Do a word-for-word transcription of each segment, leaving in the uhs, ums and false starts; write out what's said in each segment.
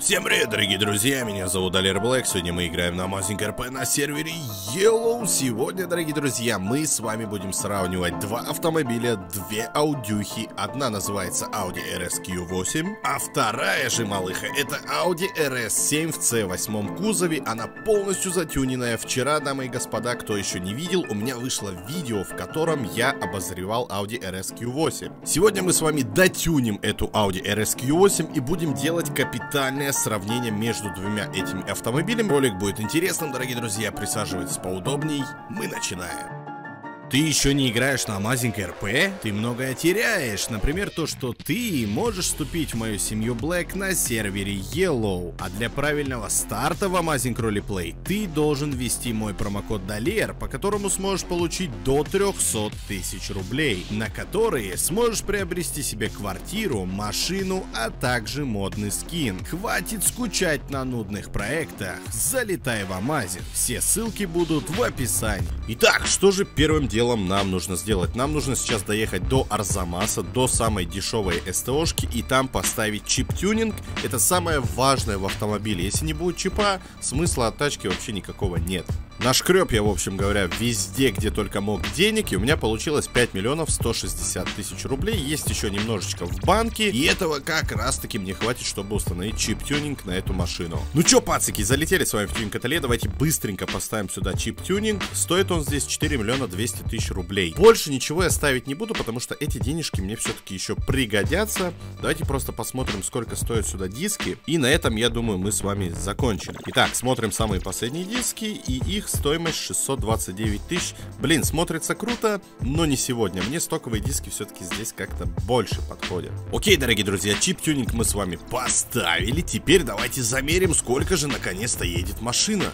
Всем привет, дорогие друзья, меня зовут Алер Блэк. Сегодня мы играем на Amazing эр пи на сервере Yellow. Сегодня, дорогие друзья, мы с вами будем сравнивать два автомобиля, две аудюхи. Одна называется Audi эр эс кью восемь, а вторая же, малыха, это Audi эр эс семь в си восемь кузове. Она полностью затюненная. Вчера, дамы и господа, кто еще не видел, у меня вышло видео, в котором я обозревал Audi эр эс кью восемь. Сегодня мы с вами дотюним эту Audi эр эс кью восемь и будем делать капитальное сравнение между двумя этими автомобилями. Ролик будет интересным, дорогие друзья, присаживайтесь поудобней, мы начинаем. Ты еще не играешь на Amazing эр пи? Ты многое теряешь. Например, то, что ты можешь вступить в мою семью Black на сервере Yellow. А для правильного старта в Amazing Roleplay ты должен ввести мой промокод Далер, по которому сможешь получить до трёхсот тысяч рублей, на которые сможешь приобрести себе квартиру, машину, а также модный скин. Хватит скучать на нудных проектах. Залетай в Amazing. Все ссылки будут в описании. Итак, что же первым делом нам нужно сделать? Нам нужно сейчас доехать до Арзамаса, до самой дешевой СТОшки и там поставить чип-тюнинг. Это самое важное в автомобиле. Если не будет чипа, смысла от тачки вообще никакого нет. Нашкреб я, в общем говоря, везде, где только мог, денег, и у меня получилось пять миллионов сто шестьдесят тысяч рублей. Есть еще немножечко в банке, и этого как раз таки мне хватит, чтобы установить чип-тюнинг на эту машину. Ну чё, пацики, залетели с вами в тюнинг-ателье. Давайте быстренько поставим сюда чип-тюнинг. Стоит он здесь четыре миллиона двести тысяч рублей. Больше ничего я ставить не буду, потому что эти денежки мне все-таки еще пригодятся. Давайте просто посмотрим, сколько стоят сюда диски, и на этом, я думаю, мы с вами закончим. Итак, смотрим самые последние диски, и их стоимость шестьсот двадцать девять тысяч. Блин, смотрится круто, но не сегодня. Мне стоковые диски все-таки здесь как-то больше подходят. Окей, дорогие друзья, чип-тюнинг мы с вами поставили. Теперь давайте замерим, сколько же наконец-то едет машина.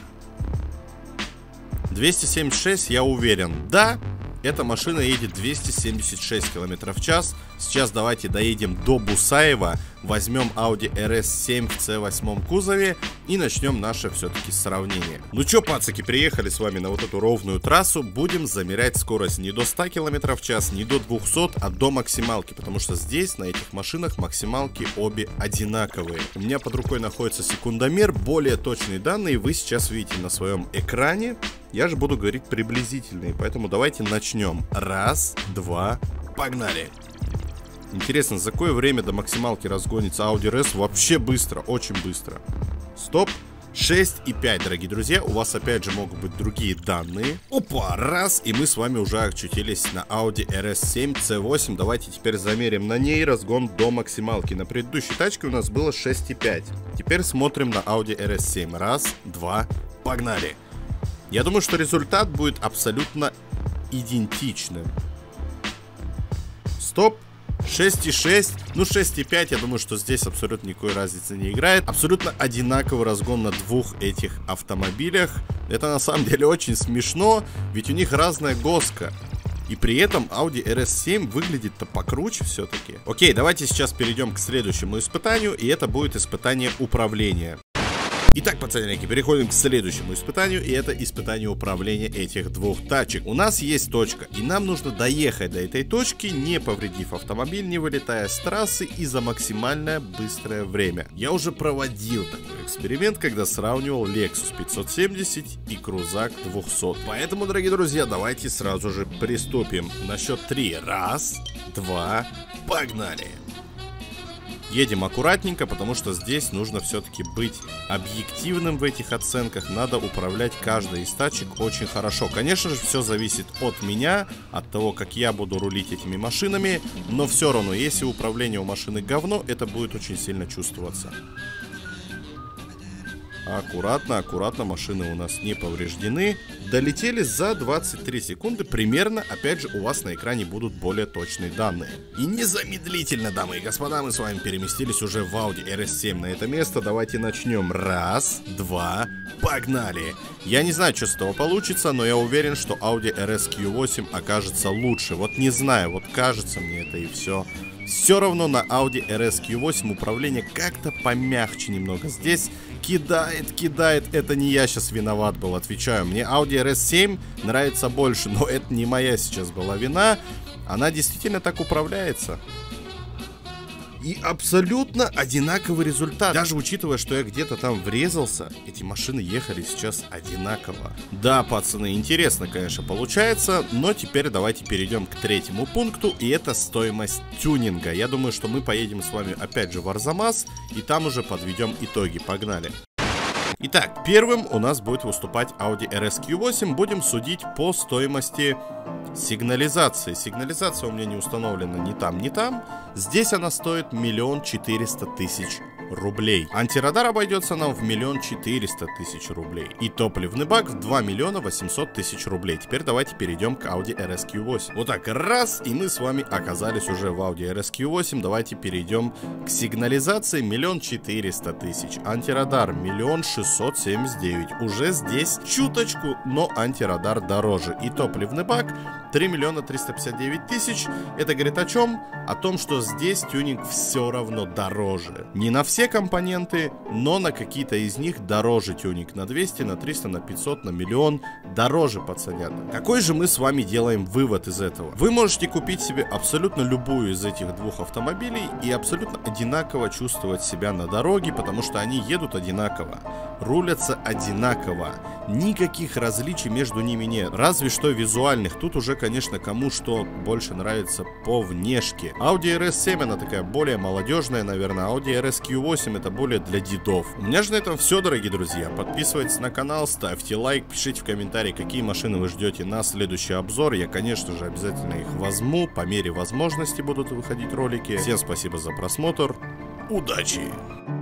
двести семьдесят шесть, я уверен. Да, эта машина едет двести семьдесят шесть километров в час. Сейчас давайте доедем до Бусаева, возьмем Audi эр эс семь в си восемь кузове и начнем наше все-таки сравнение. Ну чё, пацаки, приехали с вами на вот эту ровную трассу. Будем замерять скорость не до ста километров в час, не до двухсот, а до максималки, потому что здесь, на этих машинах, максималки обе одинаковые. У меня под рукой находится секундомер, более точные данные вы сейчас видите на своем экране. Я же буду говорить приблизительные, поэтому давайте начнем. Раз, два, погнали! Интересно, за какое время до максималки разгонится Audi эр эс? Вообще быстро, очень быстро. Стоп. шесть и пять, дорогие друзья. У вас опять же могут быть другие данные. Опа, раз. И мы с вами уже очутились на Audi эр эс семь си восемь. Давайте теперь замерим на ней разгон до максималки. На предыдущей тачке у нас было шесть и пять. Теперь смотрим на Audi эр эс семь. Раз, два, погнали. Я думаю, что результат будет абсолютно идентичным. Стоп. шесть и шесть, ну шесть и пять, я думаю, что здесь абсолютно никакой разницы не играет. Абсолютно одинаковый разгон на двух этих автомобилях. Это на самом деле очень смешно, ведь у них разная госка. И при этом Audi эр эс семь выглядит-то покруче все-таки. Окей, давайте сейчас перейдем к следующему испытанию, и это будет испытание управления. Итак, пацаники, переходим к следующему испытанию, и это испытание управления этих двух тачек. У нас есть точка, и нам нужно доехать до этой точки, не повредив автомобиль, не вылетая с трассы и за максимальное быстрое время. Я уже проводил такой эксперимент, когда сравнивал Lexus пятьсот семьдесят и Крузак двухсот. Поэтому, дорогие друзья, давайте сразу же приступим. На счет три. Раз, два, погнали! Едем аккуратненько, потому что здесь нужно все-таки быть объективным в этих оценках. Надо управлять каждой из тачек очень хорошо. Конечно же, все зависит от меня, от того, как я буду рулить этими машинами. Но все равно, если управление у машины говно, это будет очень сильно чувствоваться. Аккуратно, аккуратно, машины у нас не повреждены. Долетели за двадцать три секунды примерно. Опять же, у вас на экране будут более точные данные. И незамедлительно, дамы и господа, мы с вами переместились уже в Audi эр эс семь на это место. Давайте начнем. Раз, два, погнали! Я не знаю, что с этого получится, но я уверен, что Audi эр эс кью восемь окажется лучше. Вот не знаю, вот кажется мне это и все. Все равно на Audi эр эс кью восемь управление как-то помягче немного. Здесь кидает, кидает. Это не я сейчас виноват был, отвечаю. Мне Audi эр эс семь нравится больше, но это не моя сейчас была вина. Она действительно так управляется. И абсолютно одинаковый результат. Даже учитывая, что я где-то там врезался, эти машины ехали сейчас одинаково. Да, пацаны, интересно, конечно, получается, но теперь давайте перейдем к третьему пункту, и это стоимость тюнинга. Я думаю, что мы поедем с вами опять же в Арзамас, и там уже подведем итоги. Погнали. Итак, первым у нас будет выступать Audi эр эс кью восемь. Будем судить по стоимости сигнализации. Сигнализация у меня не установлена ни там, ни там. Здесь она стоит миллион четыреста тысяч рублей. Антирадар обойдется нам в миллион четыреста тысяч рублей. И топливный бак в два миллиона восемьсот тысяч рублей. Теперь давайте перейдем к Audi эр эс кью восемь. Вот так, раз, и мы с вами оказались уже в Audi эр эс кью восемь. Давайте перейдем к сигнализации. миллион четыреста тысяч. Антирадар миллион шестьсот семьдесят девять. Уже здесь чуточку, но антирадар дороже. И топливный бак три миллиона триста пятьдесят девять тысяч. Это говорит о чем? О том, что здесь тюнинг все равно дороже. Не на все компоненты, но на какие-то из них дороже тюнинг. На двести, на триста, на пятьсот, на миллион. Дороже, пацанята. Какой же мы с вами делаем вывод из этого? Вы можете купить себе абсолютно любую из этих двух автомобилей и абсолютно одинаково чувствовать себя на дороге, потому что они едут одинаково, рулятся одинаково. Никаких различий между ними нет. Разве что визуальных. Тут уже, конечно, кому что больше нравится по внешке. Audi эр эс семь, она такая более молодежная, наверное. Audi эр эс кью восемь это более для дедов. У меня же на этом все, дорогие друзья. Подписывайтесь на канал, ставьте лайк, пишите в комментарии, какие машины вы ждете на следующий обзор. Я, конечно же, обязательно их возьму. По мере возможности будут выходить ролики. Всем спасибо за просмотр. Удачи!